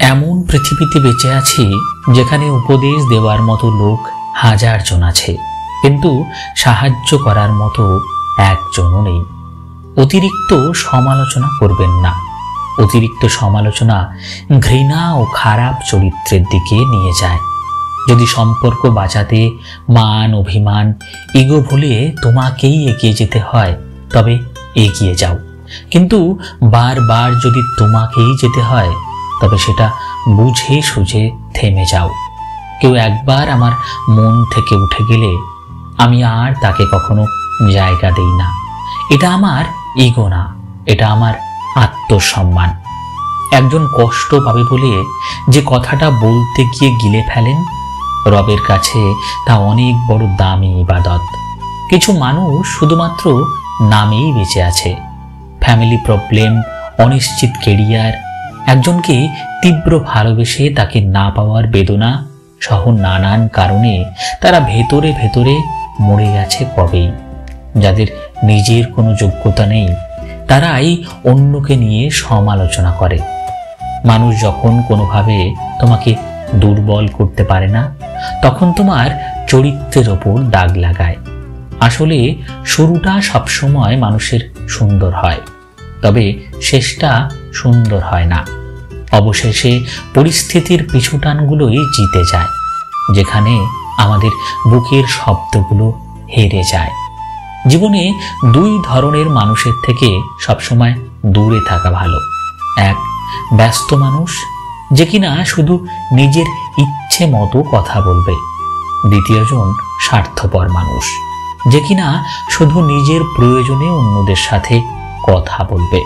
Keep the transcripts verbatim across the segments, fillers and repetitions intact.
এমন পৃথিবীতে বেঁচে আছি যেখানে উপদেশ দেওয়ার মতো লোক হাজার জন আছে, কিন্তু সাহায্য করার মতো একজনও নেই। অতিরিক্ত সমালোচনা করবেন না। অতিরিক্ত সমালোচনা ঘৃণা ও খারাপ চরিত্রের দিকে নিয়ে যায়। যদি সম্পর্ক বাঁচাতে মান, অভিমান, ইগো ভুলে তোমাকেই এগিয়ে যেতে হয়, তবে এগিয়ে যাও। কিন্তু বারবার যদি তোমাকেই যেতে হয়, তবে সেটা বুঝে সুঝে থেমে যাও। কেউ একবার আমার মন থেকে উঠে গেলে আমি আর তাকে কখনো জায়গা দেই না। এটা আমার ইগো না, এটা আমার আত্মসম্মান। একজন কষ্ট পাবে বলে যে কথাটা বলতে গিয়ে গিলে ফেলেন, রবের কাছে তা অনেক বড় দামি ইবাদত। কিছু মানুষ শুধুমাত্র নামেই বেঁচে আছে। ফ্যামিলি প্রবলেম, অনিশ্চিত কেরিয়ার, একজনকে তীব্র ভালোবেসে তাকে না পাওয়ার বেদনা সহ নানান কারণে তারা ভেতরে ভেতরে মরে গেছে কবেই। যাদের নিজের কোনো যোগ্যতা নেই, তারাই অন্যকে নিয়ে সমালোচনা করে। মানুষ যখন কোনোভাবে তোমাকে দুর্বল করতে পারে না, তখন তোমার চরিত্রের ওপর দাগ লাগায়। আসলে শুরুটা সবসময় মানুষের সুন্দর হয়, তবে শেষটা সুন্দর হয় না। অবশেষে পরিস্থিতির পিছুটানগুলোই জিতে যায়, যেখানে আমাদের বুকের শব্দগুলো হেরে যায়। জীবনে দুই ধরনের মানুষের থেকে সবসময় দূরে থাকা ভালো। এক, ব্যস্ত মানুষ, যে কিনা শুধু নিজের ইচ্ছে মতো কথা বলবে। দ্বিতীয়জন স্বার্থপর মানুষ, যে কিনা শুধু নিজের প্রয়োজনে অন্যদের সাথে কথা বলবে।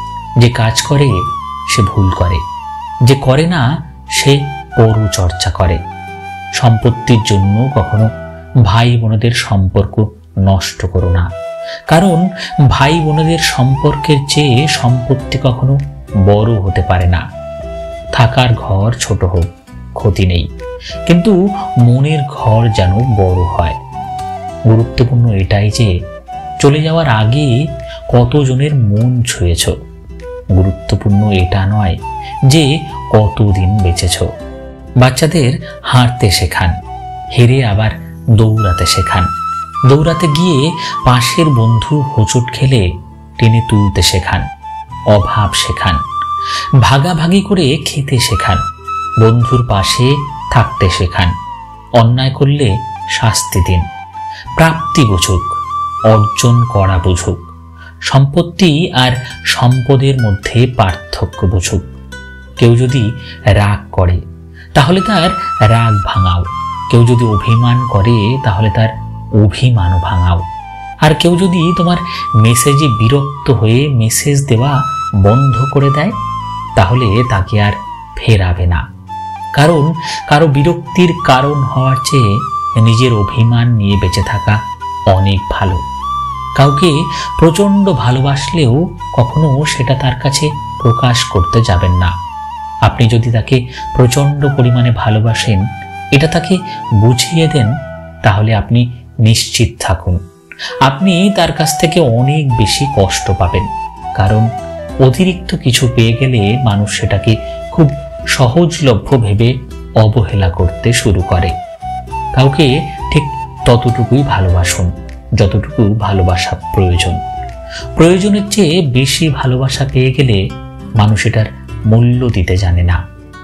যে কাজ করে সে ভুল করে, যে করে না সে পরচর্চা করে। সম্পত্তির জন্য কখনো ভাই বোনদের সম্পর্ক নষ্ট করো না, কারণ ভাই বোনদের সম্পর্কের চেয়ে সম্পত্তি কখনো বড় হতে পারে না। থাকার ঘর ছোট হোক, ক্ষতি নেই, কিন্তু মনের ঘর যেন বড় হয়। গুরুত্বপূর্ণ এটাই যে চলে যাওয়ার আগে কতজনের মন ছুঁয়েছ। গুরুত্বপূর্ণ এটা নয় যে কতদিন বেঁচেছ। বাচ্চাদের হাঁটতে শেখান, হেরে আবার দৌড়াতে শেখান। দৌড়াতে গিয়ে পাশের বন্ধু হোঁচট খেলে টেনে তুলতে শেখান। অভাব শেখান, ভাগাভাগি করে খেতে শেখান। বন্ধুর পাশে থাকতে শেখান। অন্যায় করলে শাস্তি দিন। প্রাপ্তি বুঝুক, অর্জন করা বুঝুক। সম্পত্তি আর সম্পদের মধ্যে পার্থক্য বুঝুক। কেউ যদি রাগ করে, তাহলে তার রাগ ভাঙাও। কেউ যদি অভিমান করে, তাহলে তার অভিমানও ভাঙাও। আর কেউ যদি তোমার মেসেজে বিরক্ত হয়ে মেসেজ দেওয়া বন্ধ করে দেয়, তাহলে তাকে আর ফেরাবে না। কারণ কারো বিরক্তির কারণ হওয়ার চেয়ে নিজের অভিমান নিয়ে বেঁচে থাকা অনেক ভালো। কাউকে প্রচণ্ড ভালোবাসলেও কখনো সেটা তার কাছে প্রকাশ করতে যাবেন না। আপনি যদি তাকে প্রচণ্ড পরিমাণে ভালোবাসেন, এটা তাকে বুঝিয়ে দেন, তাহলে আপনি নিশ্চিত থাকুন আপনি তার কাছ থেকে অনেক বেশি কষ্ট পাবেন। কারণ অতিরিক্ত কিছু পেয়ে গেলে মানুষ সেটাকে খুব সহজলভ্য ভেবে অবহেলা করতে শুরু করে। কাউকে ঠিক ততটুকুই ভালোবাসুন যতটুকু ভালোবাসা প্রয়োজন। প্রয়োজনের চেয়ে বেশি ভালোবাসা পেয়ে গেলে মানুষ এটার মূল্য দিতে জানে না।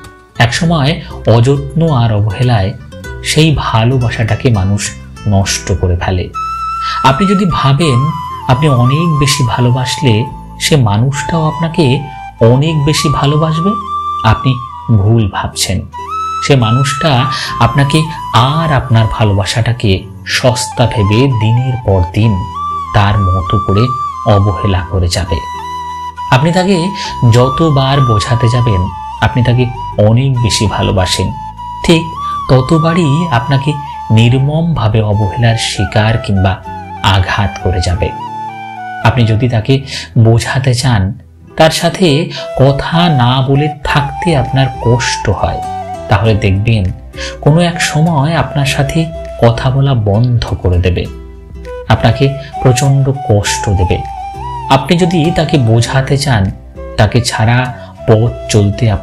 একসময় অযত্ন আর অবহেলায় সেই ভালোবাসাটাকে মানুষ নষ্ট করে ফেলে। আপনি যদি ভাবেন আপনি অনেক বেশি ভালোবাসলে সে মানুষটাও আপনাকে অনেক বেশি ভালোবাসবে, আপনি ভুল ভাবছেন। সে মানুষটা আপনাকে আর আপনার ভালোবাসাটাকে সস্তা ভেবে দিনের পর দিন তার মতো করে অবহেলা করে যাবে। আপনি তাকে যতবার বোঝাতে যাবেন আপনি তাকে অনেক বেশি ভালোবাসেন, ঠিক ততবারই আপনাকে নির্মমভাবে অবহেলার শিকার কিংবা আঘাত করে যাবে। আপনি যদি তাকে বোঝাতে চান, তার সাথে কথা না বলে থাকতে আপনার কষ্ট হয়, তাহলে দেখবেন কোনো এক সময় আপনার সাথে কথা বলা বন্ধ করে দেবে, আপনাকে প্রচণ্ড কষ্ট দেবে। আপনি যদি তাকে বোঝাতে চান, তাকে ছাড়া পথ চলতে আপনার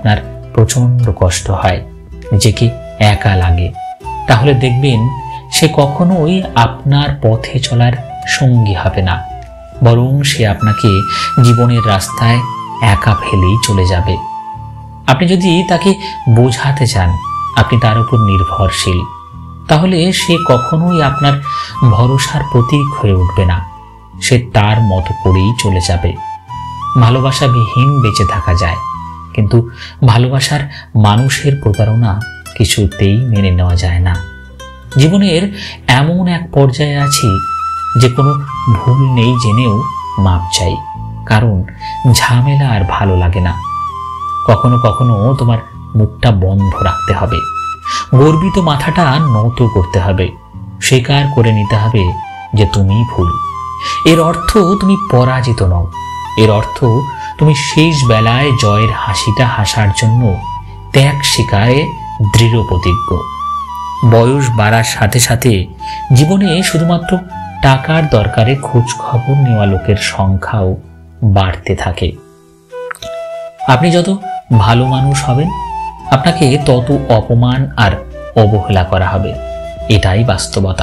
প্রচণ্ড কষ্ট হয়, নিজেকে একা লাগে, তাহলে দেখবেন সে কখনোই আপনার পথে চলার সঙ্গী হবে না, বরং সে আপনাকে জীবনের রাস্তায় একা ফেলেই চলে যাবে। আপনি যদি তাকে বোঝাতে চান আপনি তার উপর নির্ভরশীল, তাহলে সে কখনোই আপনার ভরসার প্রতীক হয়ে উঠবে না, সে তার মতো করেই চলে যাবে। ভালোবাসাবিহীন বেঁচে থাকা যায়, কিন্তু ভালোবাসার মানুষের প্রতারণা কিছুতেই মেনে নেওয়া যায় না। জীবনের এমন এক পর্যায়ে আছি যে কোনো ভুল নেই জেনেও মাপ চাই, কারণ ঝামেলা আর ভালো লাগে না। কখনো কখনো তোমার মুখটা বন্ধ রাখতে হবে, গর্বিত মাথাটা নত করতে হবে, স্বীকার করে নিতে হবে যে তুমি ভুল। এর অর্থ তুমি পরাজিত নও, এর অর্থ তুমি শেষ বেলায় জয়ের হাসিটা হাসার জন্য ত্যাগ স্বীকারে দৃঢ় প্রতিজ্ঞ। বয়স বাড়ার সাথে সাথে জীবনে শুধুমাত্র টাকার দরকারে খোঁজ খবর নেওয়া লোকের সংখ্যাও বাড়তে থাকে। আপনি যত ভালো মানুষ হবেন আপনাকে তত অপমান আর অবহেলা করা হবে, এটাই বাস্তবতা।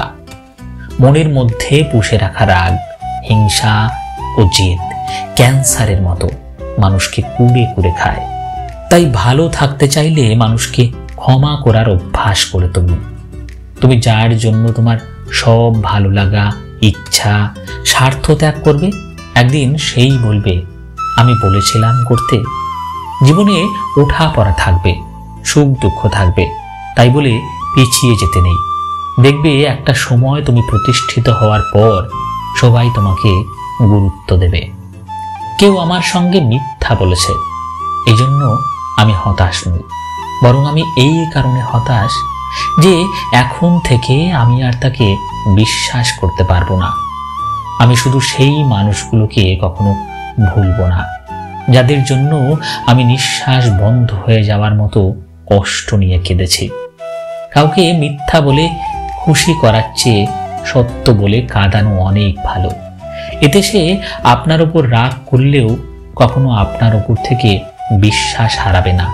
মনের মধ্যে পুষে রাখা রাগ, হিংসা ও জেদ ক্যান্সারের মতো মানুষকে কুড়ে কুড়ে খায়। তাই ভালো থাকতে চাইলে মানুষকে ক্ষমা করার অভ্যাস করে তুলুন। তুমি যার জন্য তোমার সব ভালো লাগা, ইচ্ছা, স্বার্থ ত্যাগ করবে, একদিন সেই বলবে আমি বলেছিলাম করতে। জীবনে ওঠা পড়া থাকবে, সুখ দুঃখ থাকবে, তাই বলে পিছিয়ে যেতে নেই। দেখবে একটা সময় তুমি প্রতিষ্ঠিত হওয়ার পর সবাই তোমাকে গুরুত্ব দেবে। কেউ আমার সঙ্গে মিথ্যা বলেছে, এই জন্য আমি হতাশ নই, বরং আমি এই কারণে হতাশ যে এখন থেকে আমি আর তাকে বিশ্বাস করতে পারবো না। আমি শুধু সেই মানুষগুলোকে কখনো ভুলবো না যাদের জন্য আমি নিঃশ্বাস বন্ধ হয়ে যাওয়ার মতো কষ্ট নিয়ে কেঁদেছি। কাউকে মিথ্যা বলে খুশি করার চেয়ে সত্য বলে কাঁদানো অনেক ভালো। এতে সে আপনার উপর রাগ করলেও কখনো আপনার উপর থেকে বিশ্বাস হারাবে না।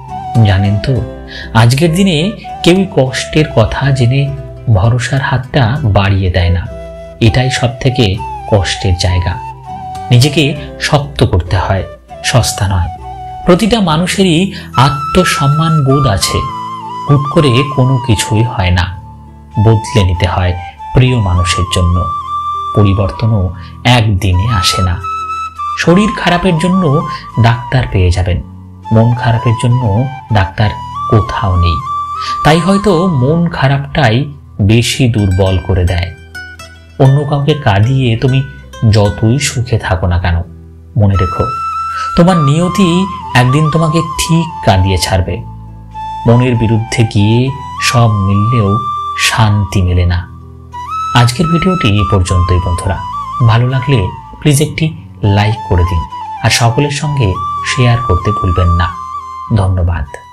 জানেন তো, আজকের দিনে কেউই কষ্টের কথা জেনে ভরসার হাতটা বাড়িয়ে দেয় না। এটাই সব থেকে কষ্টের জায়গা। নিজেকে শক্ত করতে হয়, সস্তা নয়। প্রতিটা মানুষেরই আত্মসম্মান বোধ আছে, হুট করে কোনো কিছুই হয় না। বদলে নিতে হয় প্রিয় মানুষের জন্য। পরিবর্তনও একদিনে আসে না। শরীর খারাপের জন্য ডাক্তার পেয়ে যাবেন, মন খারাপের জন্য ডাক্তার কোথাও নেই। তাই হয়তো মন খারাপটাই বেশি দুর্বল করে দেয়। অন্য কাউকে কাঁদিয়ে তুমি যতই সুখে থাকো না কেন, মনে রেখো তোমার নিয়তি একদিন তোমাকে ঠিক কাঁদিয়ে ছাড়বে। মনের বিরুদ্ধে গিয়ে সব মিললেও শান্তি মেলে না। আজকের ভিডিওটি এই পর্যন্তই বন্ধুরা। ভালো লাগলে প্লিজ একটি লাইক করে দিন আর সকলের সঙ্গে শেয়ার করতে ভুলবেন না। ধন্যবাদ।